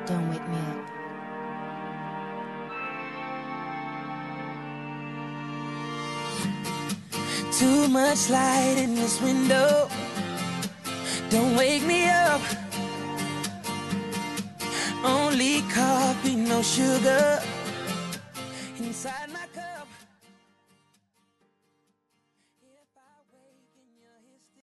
Don't wake me up. Too much light in this window. Don't wake me up. Only coffee, no sugar inside my